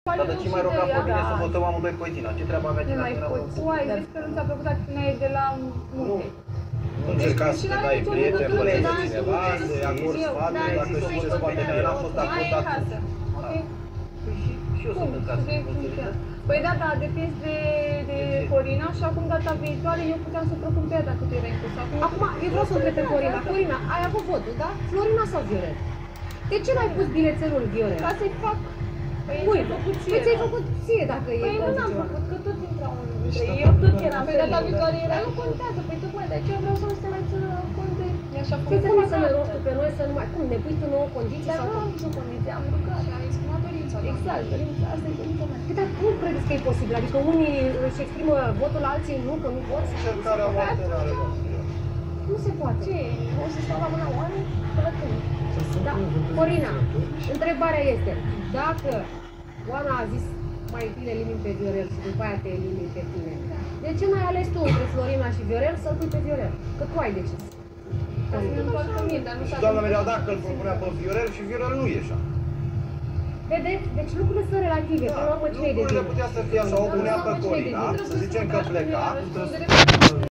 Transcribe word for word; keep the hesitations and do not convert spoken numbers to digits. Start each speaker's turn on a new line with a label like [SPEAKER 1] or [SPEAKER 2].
[SPEAKER 1] Dar de ce mai rog pe bine să votăm amândoi pe Tina? Ce treabă avea Tina?
[SPEAKER 2] Tu ai zis că nu ți-a plăcut acțiunea de la munte.
[SPEAKER 1] Nu încerca să te dai prieten, păreți cineva, să-i acord sfaturi, dacă știi ce spate mea, n-am fost acordat. Și eu sunt în casă, nu înțelegi?
[SPEAKER 2] Păi da, da, depins de, de Corina și acum data viitoare eu puteam să propun pe ea dacă tu erai inclus.
[SPEAKER 3] Acum, eu vreau să întreb pe Corina. Corina, ai avut votul, da? Florina sau Viorel? De ce n-ai pus bilețelul Viorel?
[SPEAKER 2] Ca să-i fac...
[SPEAKER 3] Păi, păi ți-ai făcut ție dacă e...
[SPEAKER 2] Păi nu n-am făcut, că tot intrau între ei. Eu tot eram. Păi data viitoare era... Nu contează, păi tocmai de aceea vreau să nu se mai țină cont de...
[SPEAKER 3] Ce ți-ai să ne rogi tu pe noi să nu mai... Cum, ne pui tu nouă condiții
[SPEAKER 2] sau...
[SPEAKER 3] Dar
[SPEAKER 2] nu am nicio condiție, am rugat, am exprimat dorința. Exact, dorința, asta e dorința mea.
[SPEAKER 3] Păi dar cum credeți că e posibil? Adică unii își exprimă votul, alții nu, că nu pot?
[SPEAKER 1] Încercarea voastră.
[SPEAKER 3] Nu se poate.
[SPEAKER 2] Ce? O să stau la mâna oameni? Până când?
[SPEAKER 3] Da. Corina, întrebarea este, dacă Oana a zis mai bine elimini pe Viorel și după aia te elimini pe tine, de ce n-ai ales tu între Florina și Viorel să-l pui pe Viorel? Că tu ai decis.
[SPEAKER 2] Ca să nu-mi întoarcă mie, dar nu s-a...
[SPEAKER 1] Și doamna Merea, dacă îl propunea pe Viorel și Viorel nu ieșea.
[SPEAKER 3] Vedeți? Deci lucrurile sunt relative. Până la urmă, cine-i de
[SPEAKER 1] lucrurile
[SPEAKER 3] vină?
[SPEAKER 1] putea să fie așa, o punea pe Corina, să zicem că pleca.